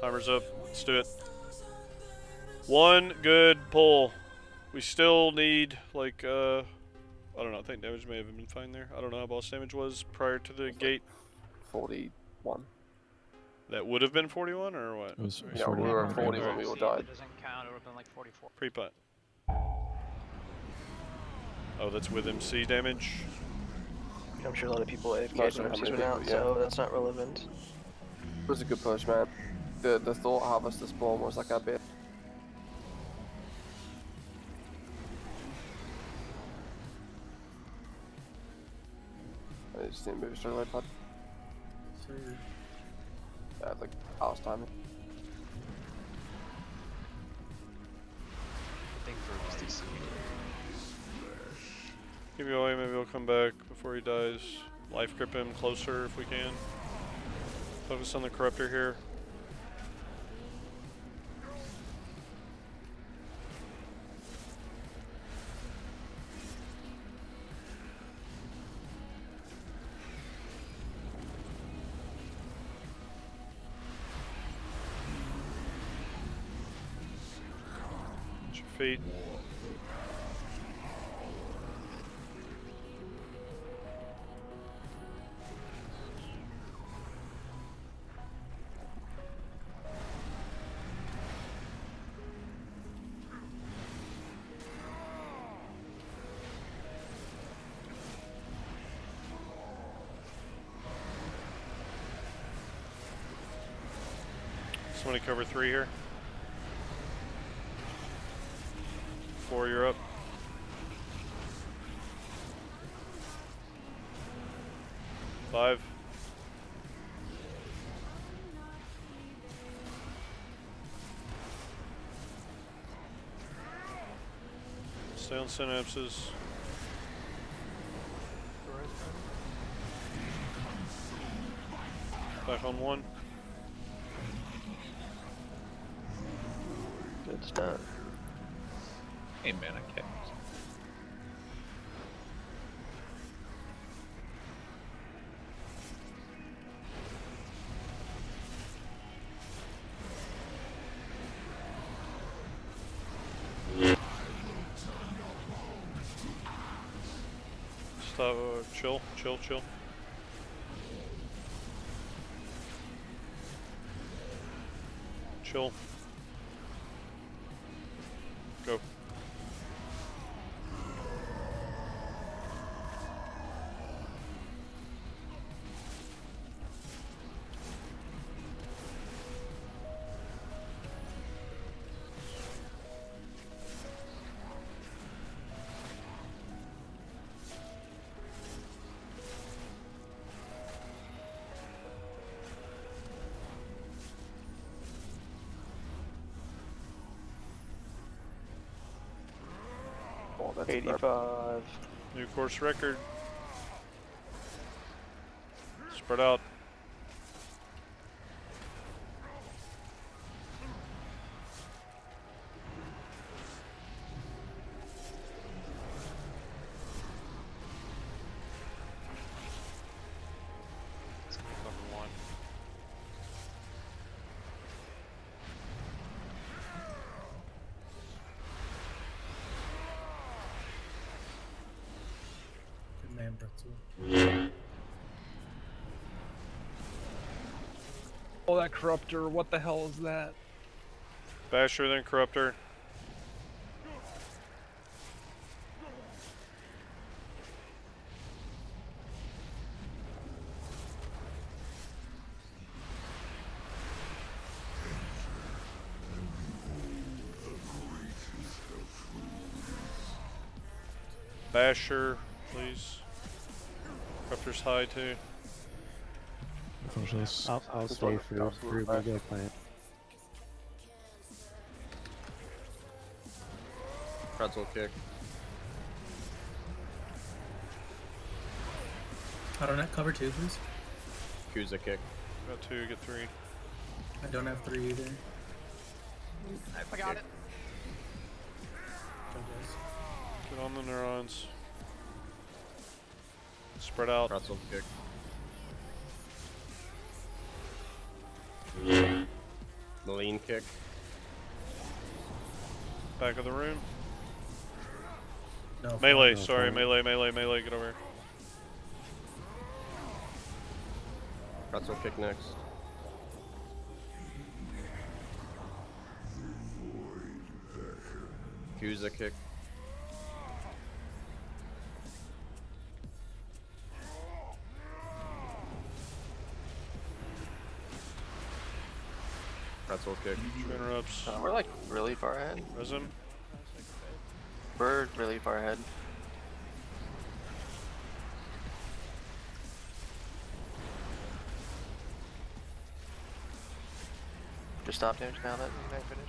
Timer's up. Let's do it. One good pull. We still need, like, I don't know. I think damage may have been fine there. I don't know how boss damage was prior to the gate. 41. That would have been 41 or what? It was Yeah, we were at 40 when we all died. It doesn't count. It would have been like 44. Pre-punt. Oh, that's with MC damage. I'm sure a lot of people AFK Not sure when how MCs many went out, people, yeah. so that's not relevant. It was a good push, man. The thought harvester spawn was like a bit. I just didn't move straight away, bud. Yeah, like house timing. I think for DC. Keep going, maybe he'll come back before he dies. Life grip him closer if we can. Focus on the Corruptor here. Get your feet. Somebody cover 3 here. 4, you're up. Five. Stay on synapses. Back on 1. Good stuff. Hey man, I can't. Stop, chill, chill, chill. Chill. Go. Oh, that's 85. New course record. Spread out. It's gonna be cover 1. Good man, Pretzel. Oh, that Corruptor, what the hell is that? Basher, then Corruptor. Basher, please. Corruptor's high too. I'll stay for my go plant. Pretzel kick. I don't have cover 2, please. Kuza kick. Got 2, get 3. I don't have 3 either. I got it. Go, guys. Get on the neurons. Spread out. Pretzel kick. Lean kick. Back of the room. No. Melee, no, sorry, fine. melee, get over here. Pretzel kick next. Kuza kick. Pretzel kick. Interrupts. We're like really far ahead. Resim. We're really far ahead. Just stop damage now that you might finish.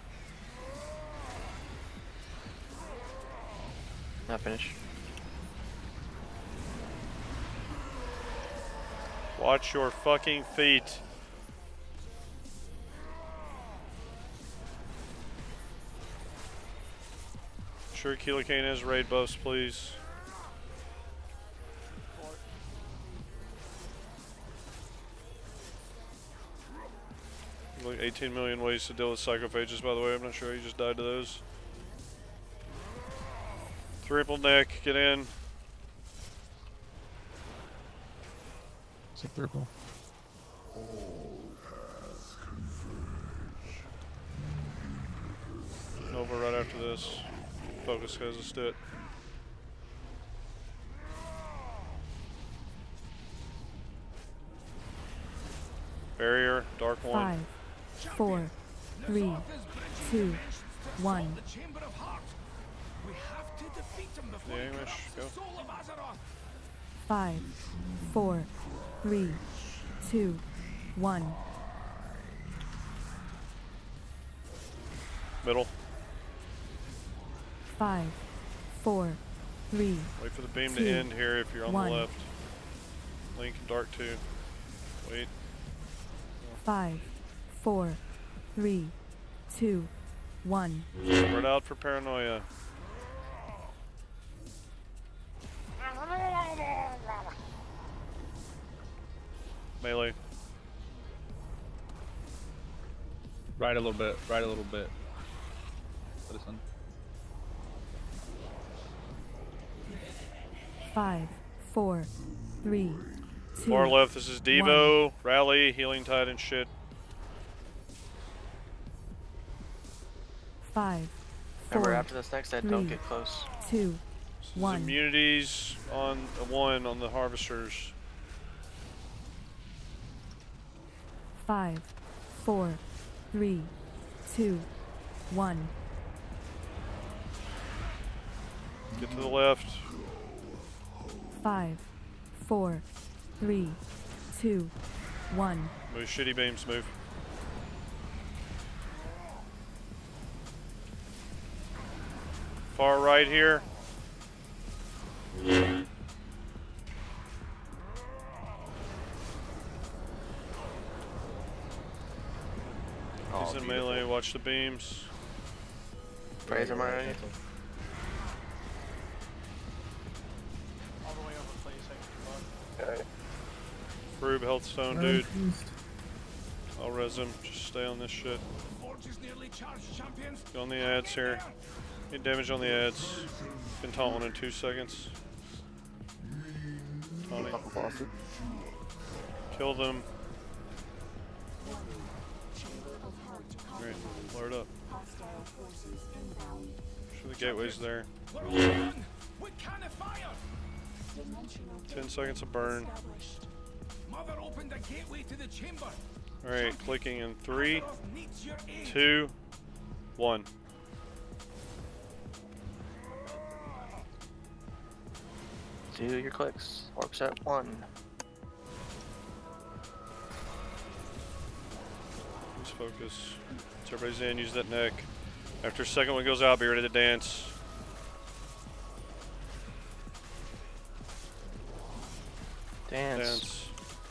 Not finish. Watch your fucking feet. Sure, Keelakane has raid buffs, please. Like 18 million ways to deal with psychophages, by the way. I'm not sure you just died to those. Triple neck, get in. It's a purple. Over right after this. Focus, guys, let's do it. Barrier, dark one. 5, 4, 3, 2, 1. The English, go. 5, 4, 3, 2, 1. Middle. 5, 4, 3, Wait for the beam to 2, end here if you're on 1. the left. Link, dark 2. Wait. 5, 4, 3, 2, 1. Spread out for paranoia. Melee. Right a little bit. Right a little bit. Listen. 5, 4, 3, 2. Far left, this is Devo, Rally, Healing Tide and shit. 5, Remember 4, after this next dead, don't 3, get close. 2, This is 1. immunities on 1 on the harvesters. 5, 4, 3, 2, 1. Get to the left. 5, 4, 3, 2, 1. Move shitty beams, move. Far right here. He's in melee, watch the beams. Praise him already. All the way over, please. Okay. Froob, health stone, dude. I'll res him. Just stay on this shit. Go on the ads here. Get damage on the ads. Can taunt one in 2 seconds. Tony. Kill them. Alright, flare it up. Sure the gateway's there. 10 seconds of burn. Alright, clicking in 3, 2, 1. Do your clicks. Orcs at 1. Let's focus. Once everybody's in, use that neck. After second one goes out, be ready to dance. Dance.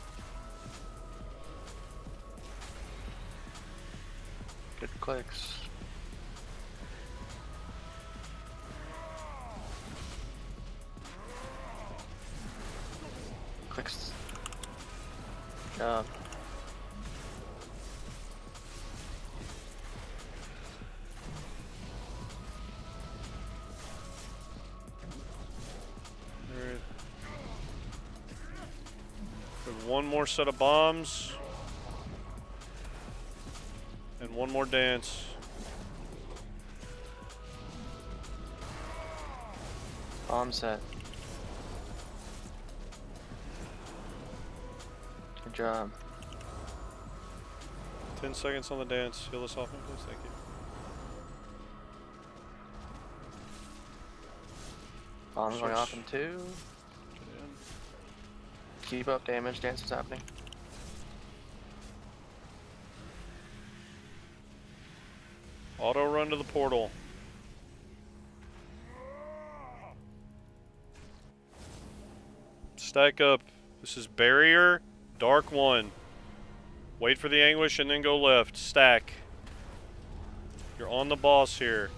Good clicks. Clicks. one more set of bombs. And one more dance. Bomb set. Good job. 10 seconds on the dance. Heal us off, please. Thank you. Bombs going off in 2. Keep up damage. Dance is happening. Auto run to the portal. Stack up. This is barrier, dark 1. Wait for the anguish and then go left. Stack. You're on the boss here.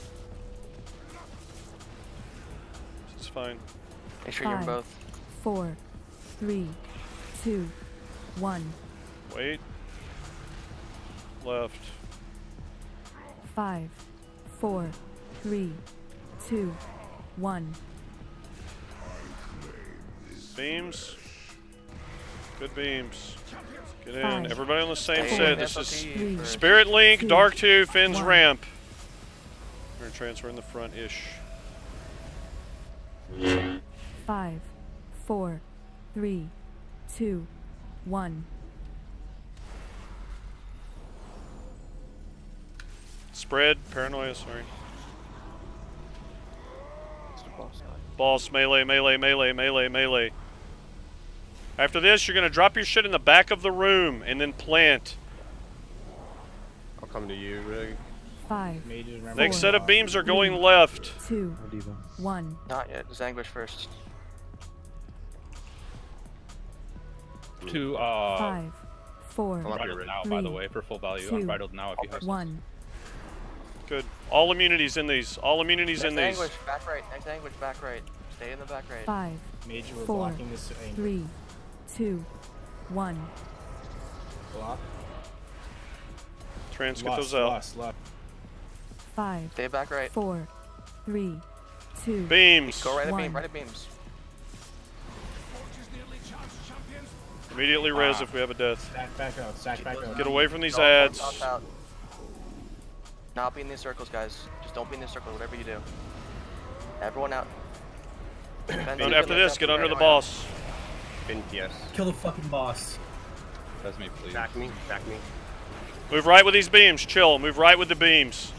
This is fine. Make sure you're in 5, both. 4, 3, 2, 1. Wait. Left. 5, 4, 3, 2, 1. Beams. Good beams. Get in. 5, Everybody on the same Stay set. in This is FOP first. Spirit Link, 2, Dark 2, Finn's 1. ramp. We're gonna transfer in the front-ish. 5, 4, 3, 2, 1. Spread, paranoia, sorry. Boss, melee, melee, melee, melee, melee. After this, you're gonna drop your shit in the back of the room and then plant. I'll come to you, Rig. 5, Next set of beams are going left. 2, No Diva. 1. Not yet. Just anguish first. 2, 5, 4, I'm up here, Unbridled Rig. now, by the 3, way, for full value. 2, Unbridled now if you have 1. Good. All immunities in these. All immunities in Next these. anguish, back right. Next anguish, back right. Stay in the back right. 5, Major, we're 4, blocking this angle. 3, 2, 1. Block. Trans, get those out. Left. 5, Stay back right. 4, 3, 2, Beams. Go right at 1. beam. Right at beams. Immediately res if we have a death. Stack back out. Stack back out. Get away from these Don't ads. pop out. Not be in these circles, guys. Just don't be in these circles, whatever you do. Everyone out. And after this, get under the boss. Finn, yes. Kill the fucking boss. Res me, please. Back me, back me. Move right with these beams. Chill. Move right with the beams.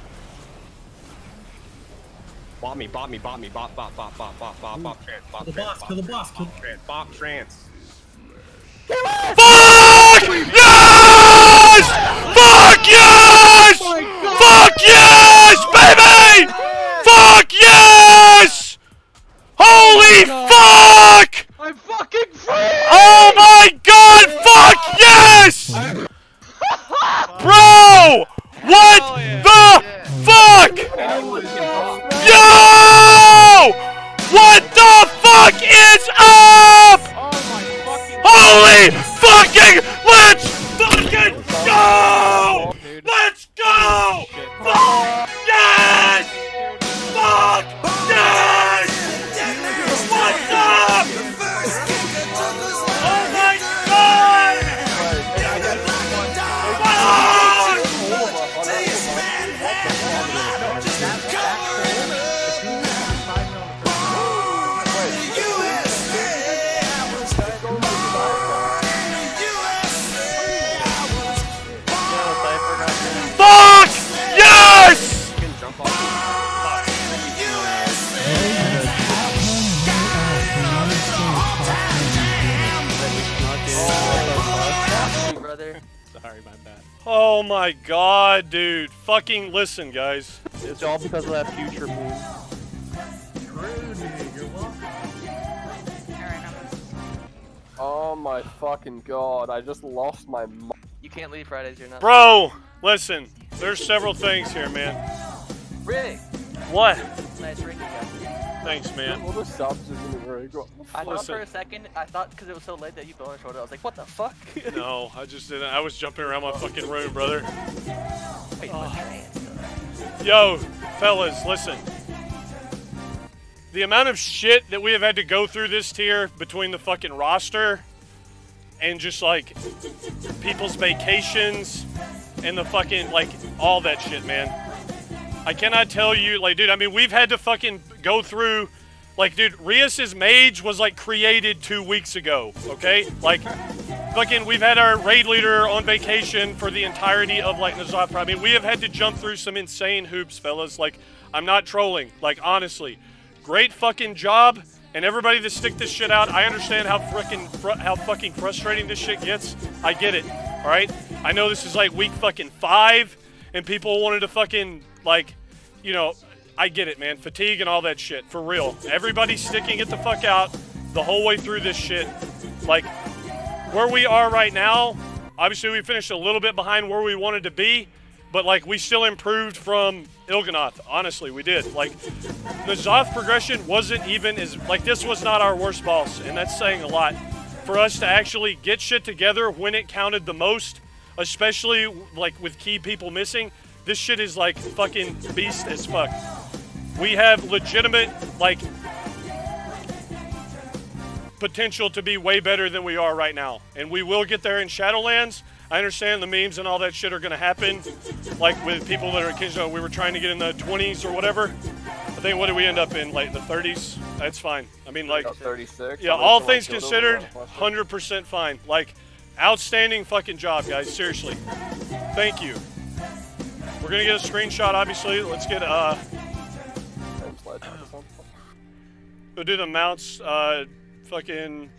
Bot me, bot me, bot me, bot, trans, bot, Kill the trans, boss. Kill the boss. Kill. trans, bot, trans. Fuck! Yes! Fuck yes! Fuck yes, baby! Fuck yes! Holy fuck! I'm fucking free! Oh my god! Fuck yes! Bro! What the fuck? Yo! What the fuck is up? Holy fucking! Let's fucking go! Let's go! Fuck yes! Fuck yes! What's up? Oh my god! Fuck yes! Brother. Sorry, my bad. Oh my god, dude. Fucking listen, guys. It's all because of that future move. Oh my fucking god, I just lost my mind. You can't leave Fridays, you're not. Bro, listen. There's several things here, man. Rick! What? Nice ring you got. Thanks, man. All the subs is in the rig. I thought Listen. for a second, because it was so late that you bonus rolled it, I was like, what the fuck? No, I just didn't. I was jumping around my fucking room, brother. Wait, my trans. Yo, fellas, listen. The amount of shit that we have had to go through this tier between the fucking roster and just like people's vacations and the fucking like all that shit, man. I cannot tell you, like, dude, I mean, we've had to fucking go through, like, dude, Rias's mage was like created 2 weeks ago, okay? Like, fucking, we've had our raid leader on vacation for the entirety of like N'Zoth. I mean, we have had to jump through some insane hoops, fellas. Like, I'm not trolling. Like, honestly, great fucking job. And everybody that stick this shit out, I understand how fucking frustrating this shit gets. I get it, all right? I know this is like week fucking 5, and people wanted to fucking, like, you know, I get it, man. Fatigue and all that shit, for real. Everybody sticking it the fuck out the whole way through this shit. Like, where we are right now, obviously we finished a little bit behind where we wanted to be, but, like, we still improved from Il'gynoth. Honestly, we did. Like, the Zoth progression wasn't even as... Like, this was not our worst boss, and that's saying a lot. For us to actually get shit together when it counted the most, especially, like, with key people missing, this shit is, like, fucking beast as fuck. We have legitimate, like, potential to be way better than we are right now. And we will get there in Shadowlands. I understand the memes and all that shit are going to happen, like with people that are, you know, we were trying to get in the 20s or whatever. I think, what did we end up in, like the 30s? That's fine. I mean, like, 36. yeah, all things considered, 100% fine. Like, outstanding fucking job, guys. Seriously. Thank you. We're going to get a screenshot, obviously. Let's get, we'll do the mounts, fucking...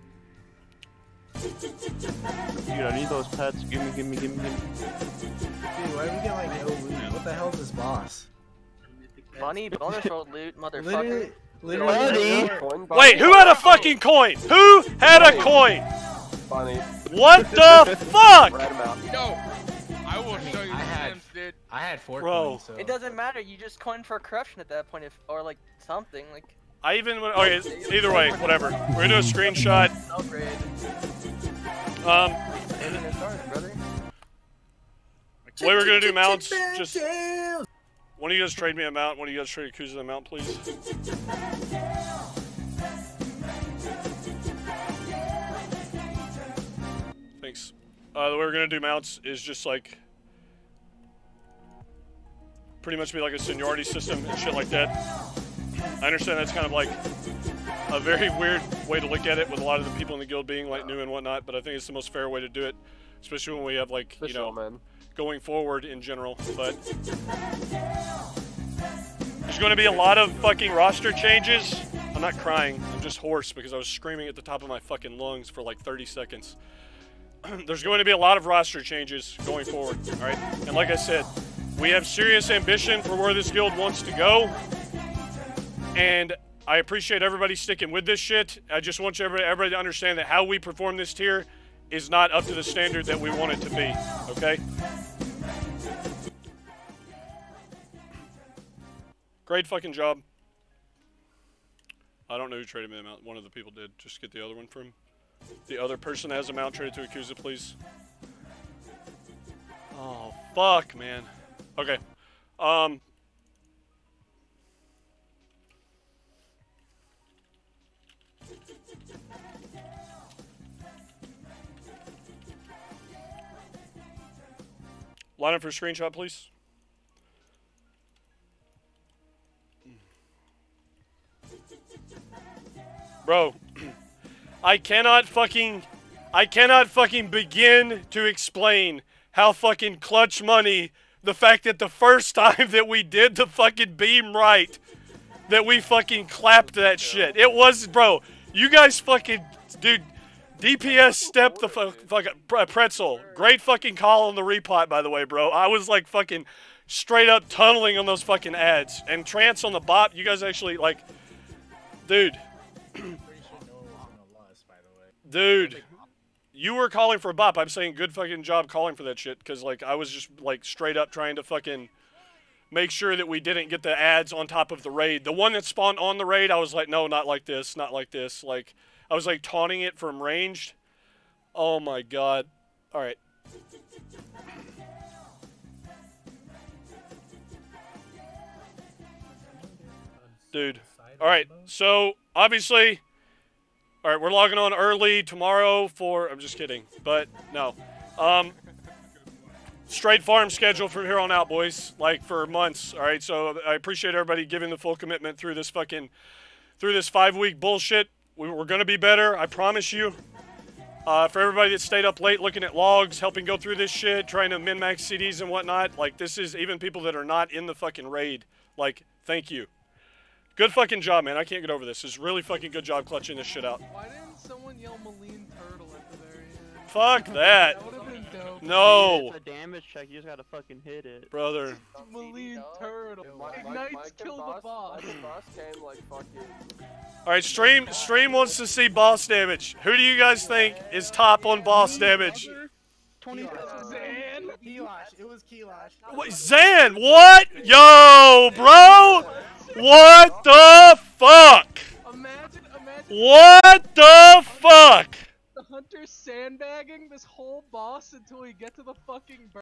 Dude, I need those pets. Give me. Dude, why do we get like no loot? What the hell is this boss? Bunny, bonus roll loot, motherfucker. Literally. Wait, who had a fucking coin? Who had a coin? Bunny. What the fuck? Yo, I will show you Sims, dude. I had 4 Bro. coins, so. It doesn't matter. You just coined for corruption at that point, if or like something like. I even went. Okay, either way, whatever. We're gonna do a screenshot. Upgrade. The way we're gonna do mounts, just one of you guys trade me a mount, one of you guys trade Yakuza a mount, please. Thanks. The way we're gonna do mounts is just like pretty much be like a seniority system and shit like that. I understand that's kind of like a very weird way to look at it, with a lot of the people in the guild being like new and whatnot, but I think it's the most fair way to do it, especially when we have like, you know, man, going forward in general. But there's going to be a lot of fucking roster changes. I'm not crying, I'm just hoarse because I was screaming at the top of my fucking lungs for like 30 seconds. There's going to be a lot of roster changes going forward, alright? And like I said, we have serious ambition for where this guild wants to go, and I appreciate everybody sticking with this shit. I just want everybody to understand that how we perform this tier is not up to the standard that we want it to be, okay? Great fucking job. I don't know who traded me the mount. One of the people did. Just get the other one from him. The other person has a mount. Trade it to Yakuza, please. Oh, fuck, man. Okay. Line up for a screenshot, please. Bro, I cannot fucking begin to explain how fucking clutch money, the fact that the first time that we did the fucking beam right, that we fucking clapped that shit. It was, bro, you guys fucking, dude, DPS step the fucking pretzel. Great fucking call on the repot, by the way, bro. I was like fucking straight up tunneling on those fucking ads. And Trance on the bot, you guys actually like, dude. Dude, you were calling for a bop. I'm saying good fucking job calling for that shit, because like I was just like straight up trying to fucking make sure that we didn't get the ads on top of the raid. The one that spawned on the raid, I was like, no, not like this, not like this. Like, I was like taunting it from ranged. Oh my god. Alright. Dude. Alright, so obviously, All right, we're logging on early tomorrow for. I'm just kidding, but no. Straight farm schedule from here on out, boys. Like for months. All right, so I appreciate everybody giving the full commitment through this 5-week bullshit. We're gonna be better. I promise you. For everybody that stayed up late looking at logs, helping go through this shit, trying to min-max CDs and whatnot, like, this is even people that are not in the fucking raid. Like, thank you. Good fucking job, man. I can't get over this. It's really fucking good job clutching this shit out. Why didn't someone yell Maline Turtle at the very end? Fuck that. That would have been dope. No. It's a damage check, you just gotta fucking hit it. Brother. Maline Turtle. Ignites kill the boss. The boss came like fucking... Alright, stream wants to see boss damage. Who do you guys think is top on boss damage? 20 Zan. Keylash. It was Keylash. What, Zan, what? Yo, bro! What the fuck? Imagine What the fuck? the hunter sandbagging this whole boss until we get to the fucking